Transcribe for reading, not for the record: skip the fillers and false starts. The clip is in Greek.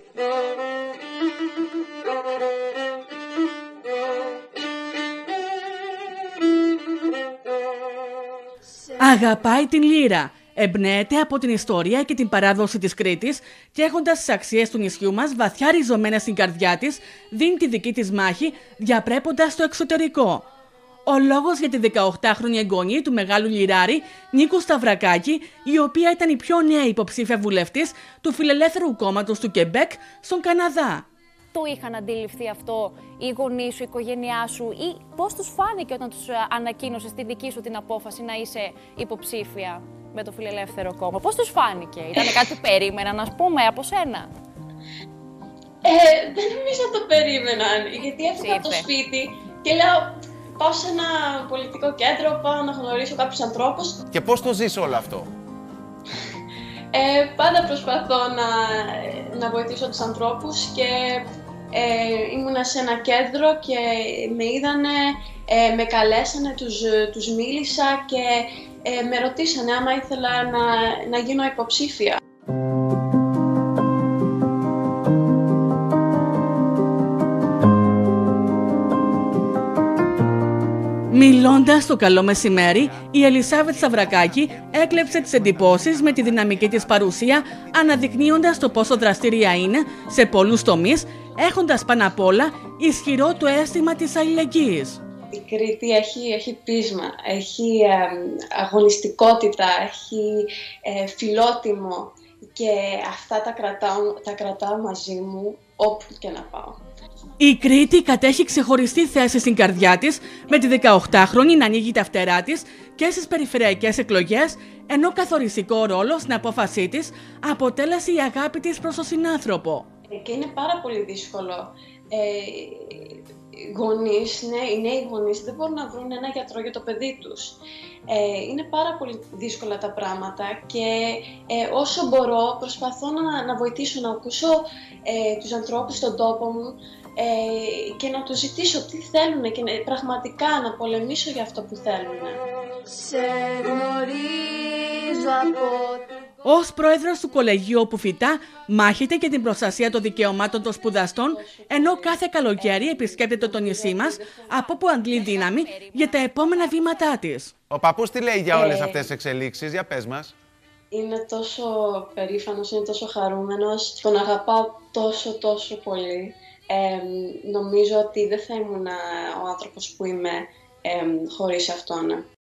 Αγαπάει την λύρα. Εμπνέεται από την ιστορία και την παράδοση της Κρήτης και έχοντας τις αξίες του νησιού μας βαθιά ριζωμένες στην καρδιά της, δίνει τη δική της μάχη διαπρέποντας το εξωτερικό. Ο λόγος για τη 18χρονη εγγονή του μεγάλου λυράρη Νίκου Σταυρακάκη, η οποία ήταν η πιο νέα υποψήφια βουλευτής του Φιλελεύθερου Κόμματος του Κεμπέκ στον Καναδά. Το είχαν αντιληφθεί αυτό οι γονείς σου, η οικογένειά σου, ή πώς τους φάνηκε όταν τους ανακοίνωσες τη δική σου την απόφαση να είσαι υποψήφια με το Φιλελεύθερο Κόμμα? Πώς τους φάνηκε? Ήταν κάτι που περίμεναν, ας πούμε, από σένα? Δεν νομίζω το περίμεναν, γιατί έφυγα από το σπίτι και λέω πάω σε ένα πολιτικό κέντρο, πάω να γνωρίσω κάποιους ανθρώπους. Και πώς το ζεις όλο αυτό? Πάντα προσπαθώ να βοηθήσω τους ανθρώπους και ήμουνα σε ένα κέντρο και με είδανε, με καλέσανε, τους μίλησα και με ρωτήσανε άμα ήθελα να γίνω υποψήφια. Μιλώντας το καλό μεσημέρι, η Ελισάβετ Σταυρακάκη έκλεψε τις εντυπώσεις με τη δυναμική της παρουσία, αναδεικνύοντας το πόσο δραστήρια είναι σε πολλούς τομείς, έχοντας πάνω απ' όλα ισχυρό το αίσθημα της αλληλεγγύης. Η Κρήτη έχει πείσμα, έχει αγωνιστικότητα, έχει φιλότιμο και αυτά τα κρατάω μαζί μου όπου και να πάω. Η Κρήτη κατέχει ξεχωριστή θέση στην καρδιά της, με τη 18χρονη να ανοίγει τα φτερά της και στις περιφερειακές εκλογές, ενώ καθοριστικό ρόλο στην απόφασή της αποτέλεσε η αγάπη της προς τον συνάνθρωπο. Και είναι πάρα πολύ δύσκολο. Οι νέοι γονείς δεν μπορούν να βρουν ένα γιατρό για το παιδί τους. Είναι πάρα πολύ δύσκολα τα πράγματα και όσο μπορώ προσπαθώ να βοηθήσω, να ακούσω τους ανθρώπους στον τόπο μου και να τους ζητήσω τι θέλουν και πραγματικά να πολεμήσω για αυτό που θέλουν. Ως πρόεδρος του κολεγίου όπου φοιτά, μάχεται για την προστασία των δικαιωμάτων των σπουδαστών, ενώ κάθε καλοκαίρι επισκέπτεται το νησί μας, από όπου αντλεί δύναμη για τα επόμενα βήματά της. Ο παππούς τι λέει για όλες αυτές τις εξελίξεις? Για πες μας. Είναι τόσο περήφανος, είναι τόσο χαρούμενος, τον αγαπάω τόσο πολύ. Νομίζω ότι δεν θα ήμουν ο άνθρωπος που είμαι χωρίς αυτόν.